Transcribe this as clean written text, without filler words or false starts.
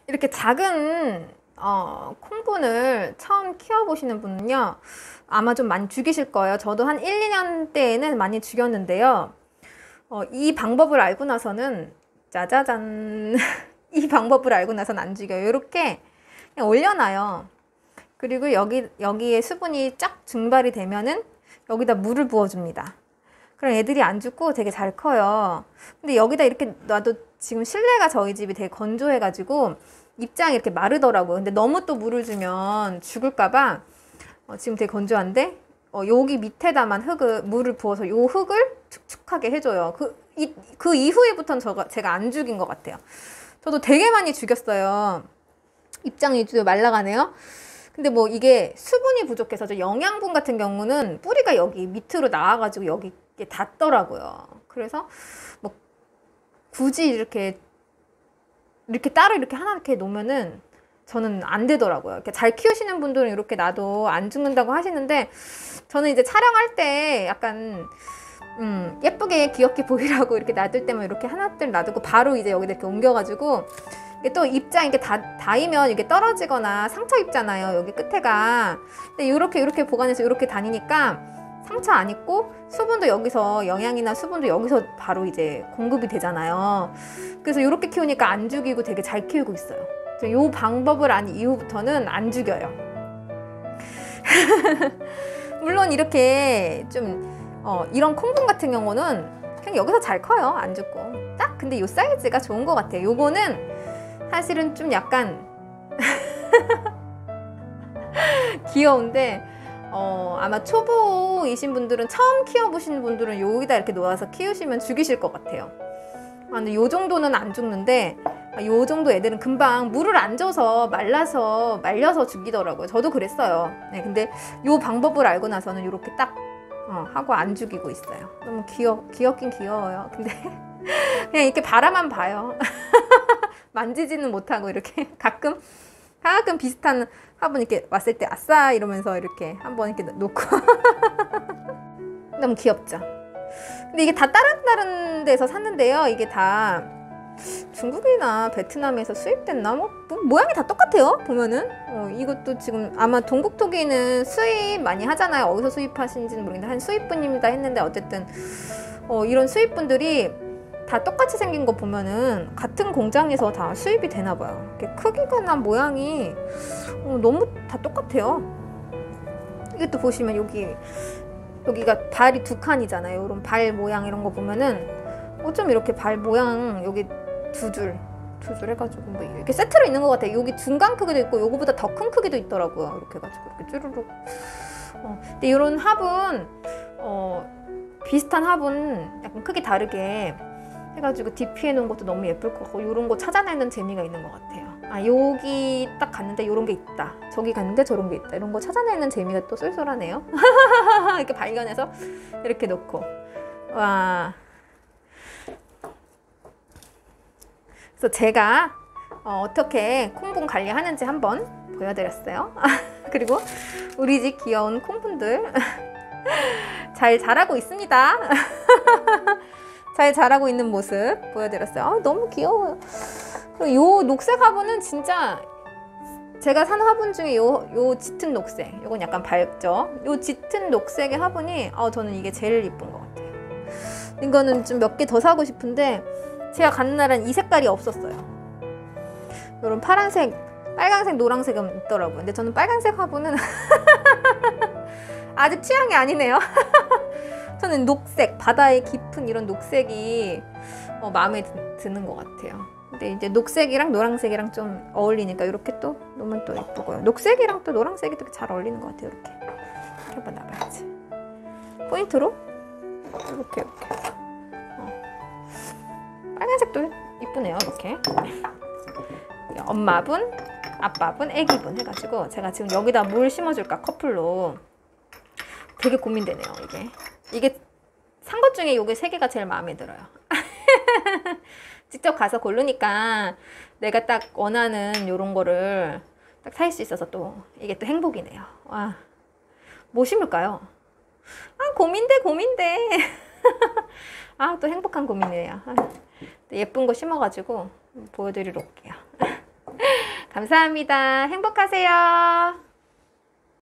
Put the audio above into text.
이렇게 작은 콩분을 처음 키워보시는 분은요, 아마 좀 많이 죽이실 거예요. 저도 한 1, 2년 때에는 많이 죽였는데요. 이 방법을 알고 나서는, 짜자잔. 이 방법을 알고 나서는 안 죽여요. 이렇게 그냥 올려놔요. 그리고 여기에 수분이 쫙 증발이 되면은 여기다 물을 부어줍니다. 그럼 애들이 안 죽고 되게 잘 커요. 근데 여기다 이렇게 놔도 지금 실내가 저희 집이 되게 건조해가지고 입장이 이렇게 마르더라고요. 근데 너무 또 물을 주면 죽을까봐 지금 되게 건조한데 여기 밑에다만 물을 부어서 요 흙을 축축하게 해줘요. 그 이후에부터는 제가 안 죽인 것 같아요. 저도 되게 많이 죽였어요. 입장이 좀 말라가네요. 근데 뭐 이게 수분이 부족해서 저 영양분 같은 경우는 뿌리가 여기 밑으로 나와가지고 여기 닿더라고요. 그래서 뭐 굳이 이렇게 따로 이렇게 하나 이렇게 놓으면은 저는 안 되더라고요. 이렇게 잘 키우시는 분들은 이렇게 놔도 안 죽는다고 하시는데 저는 이제 촬영할 때 약간 예쁘게 귀엽게 보이라고 이렇게 놔둘 때만 이렇게 하나들 놔두고 바로 이제 여기다 이렇게 옮겨가지고 이게 또 입장 이렇게 닿으면 이게 떨어지거나 상처 입잖아요. 여기 끝에가. 근데 이렇게 보관해서 이렇게 다니니까 상처 안 입고 수분도 여기서 영양이나 수분도 여기서 바로 이제 공급이 되잖아요. 그래서 이렇게 키우니까 안 죽이고 되게 잘 키우고 있어요. 이 방법을 안 이후부터는 안 죽여요. 물론 이렇게 좀 이런 콩분 같은 경우는 그냥 여기서 잘 커요. 안 죽고. 딱 근데 이 사이즈가 좋은 것 같아요. 요거는 사실은 좀 약간 귀여운데 아마 초보이신 분들은 처음 키워보시는 분들은 여기다 이렇게 놓아서 키우시면 죽이실 것 같아요. 근데 요 정도는 안 죽는데 요 정도 애들은 금방 물을 안 줘서 말려서 죽이더라고요. 저도 그랬어요. 네, 근데 요 방법을 알고 나서는 이렇게 딱 하고 안 죽이고 있어요. 너무 귀엽긴 귀여워요. 근데 그냥 이렇게 바라만 봐요. 만지지는 못하고 이렇게 가끔 비슷한 화분 이렇게 왔을 때 아싸 이러면서 이렇게 한번 이렇게 놓고 너무 귀엽죠. 근데 이게 다 다른 데서 샀는데요. 이게 다 중국이나 베트남에서 수입됐나? 모양이 다 똑같아요. 보면은 이것도 지금 아마 동국토기는 수입 많이 하잖아요. 어디서 수입하신지는 모르겠는데 한 수입분입니다 했는데 어쨌든 이런 수입분들이 다 똑같이 생긴 거 보면은 같은 공장에서 다 수입이 되나 봐요. 크기나 모양이 너무 다 똑같아요. 이것도 보시면 여기가 발이 두 칸이잖아요. 이런 발 모양 이런 거 보면은 좀 이렇게 발 모양 여기 두 줄 해가지고 뭐 이렇게 세트로 있는 것 같아요. 여기 중간 크기도 있고 요거보다 더 큰 크기도 있더라고요. 이렇게 해가지고 이렇게 쭈루룩. 근데 이런 화분 비슷한 화분 약간 크기 다르게 해가지고 DP 해놓은 것도 너무 예쁠 것 같고 이런 거 찾아내는 재미가 있는 것 같아요. 여기 딱 갔는데 이런 게 있다. 저기 갔는데 저런 게 있다. 이런 거 찾아내는 재미가 또 쏠쏠하네요. 이렇게 발견해서 이렇게 놓고 와. 그래서 제가 어떻게 콩분 관리하는지 한번 보여드렸어요. 그리고 우리 집 귀여운 콩분들 잘 자라고 있습니다. 잘 자라고 있는 모습 보여드렸어요. 너무 귀여워요. 요 녹색 화분은 진짜 제가 산 화분 중에 요 짙은 녹색, 요건 약간 밝죠? 요 짙은 녹색의 화분이 저는 이게 제일 예쁜 것 같아요. 이거는 좀 몇 개 더 사고 싶은데 제가 가는 날은 이 색깔이 없었어요. 요런 파란색, 빨간색, 노란색은 있더라고요. 근데 저는 빨간색 화분은 아직 취향이 아니네요. 저는 녹색, 바다의 깊은 이런 녹색이 마음에 드는 것 같아요. 근데 이제 녹색이랑 노란색이랑 좀 어울리니까 이렇게 또 놓으면 또 예쁘고요. 녹색이랑 또 노란색이 되게 잘 어울리는 것 같아요. 이렇게 한번 놔봐야지. 포인트로 이렇게 빨간색도 이쁘네요. 이렇게 엄마분, 아빠분, 애기분 해가지고 제가 지금 여기다 뭘 심어줄까 커플로 되게 고민되네요. 이게 산 것 중에 요게 3개가 제일 마음에 들어요. 직접 가서 고르니까 내가 딱 원하는 요런 거를 딱 살 수 있어서 또 이게 또 행복이네요. 와, 뭐 심을까요? 고민돼. 또 행복한 고민이에요. 예쁜 거 심어가지고 보여드리러 올게요. 감사합니다. 행복하세요.